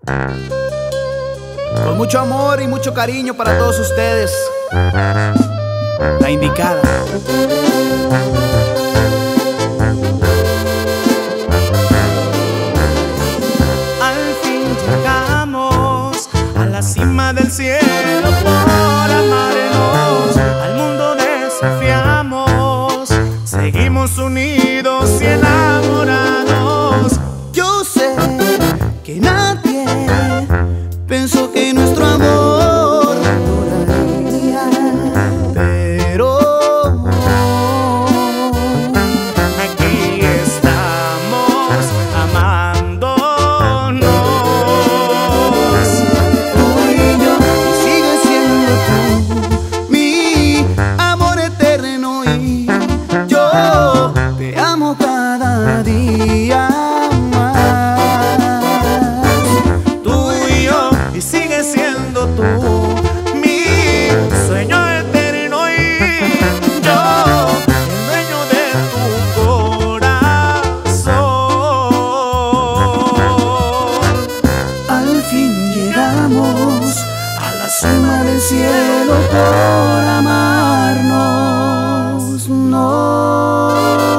Con mucho amor y mucho cariño para todos ustedes. La Indicada. Al fin llegamos a la cima del cielo por amarnos. Al mundo desafiamos, seguimos unidos y enamorados. Yo sé que nadie pensó que nuestro amor duraría, pero aquí estamos amándonos. tú y yo, y sigues siendo tú mi amor eterno, y yo te amo cada día más. Tú y yo, y sigues siendo tú mi sueño eterno, y yo el dueño de tu corazón. Al fin llegamos a la cima del cielo por amarnos. No.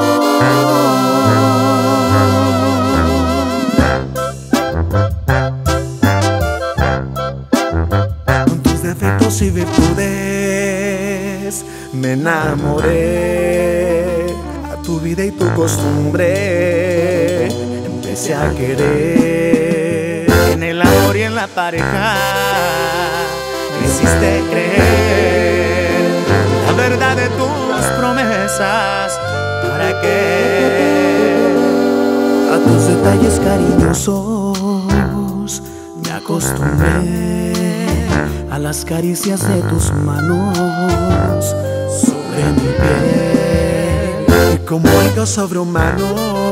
Con tus defectos y virtudes me enamoré. A tu vida y tu costumbre empecé a querer. En el amor y en la pareja me hiciste creer la verdad de tus promesas. ¿Para qué? A tus detalles cariñosos me acostumbré, a las caricias de tus manos sobre mi piel. Y como algo sobrehumano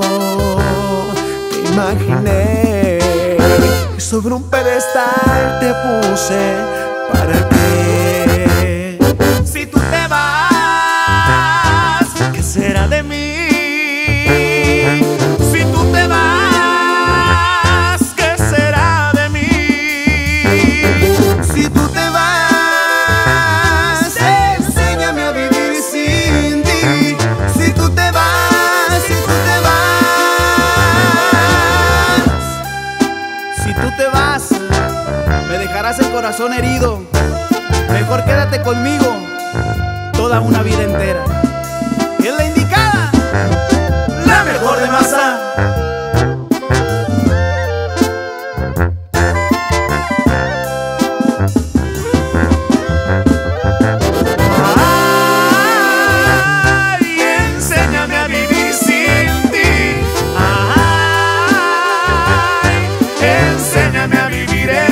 te imaginé, y sobre un pedestal te puse. ¿Para qué? Si tú te vas, ¿qué será de mí? Si tú te vas, ¿qué será de mí? Si tú te vas, enséñame a vivir sin ti. Si tú te vas, si tú te vas, si tú te vas, me dejarás el corazón herido. Mejor quédate conmigo toda una vida entera. Y es La Indicada, la mejor de Maza. Ay, enséñame a vivir sin ti. Ay, enséñame a vivir